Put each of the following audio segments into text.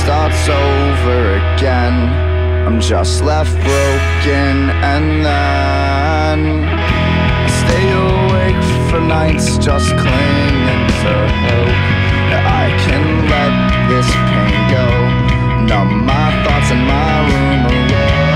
starts over again. I'm just left broken, and then I stay awake for nights just clinging to hope that I can let this pain go. Numb my thoughts in my room alone.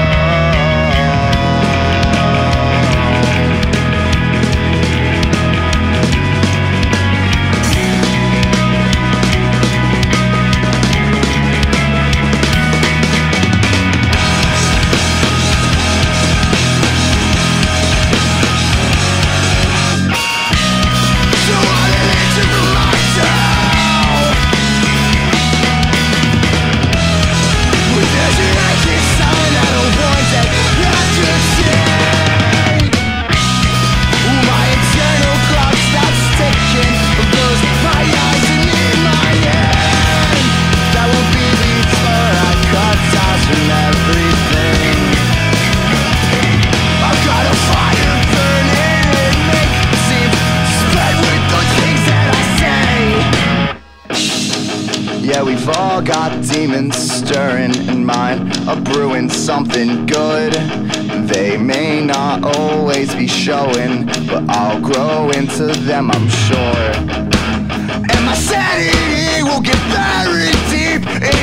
Yeah, we've all got demons stirring, and mine are brewing something good. They may not always be showing, but I'll grow into them, I'm sure. And my sanity will get buried deep in